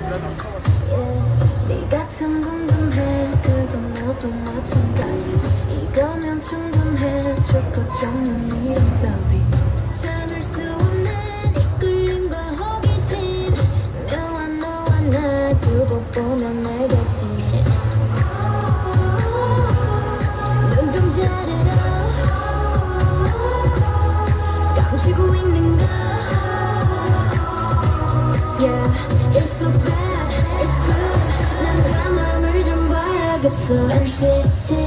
네가 참 궁금해 그건 너도 마찬가지 이거면 충분해 좋고 정녕 이런 별이 참을 수 없는 이끌림과 호기심 묘한 너와 날 두고 보면 알겠지 눈동자를 감추고 있는 걸 Yeah, it's so bad, it's good 난 그 맘을 좀 봐야겠어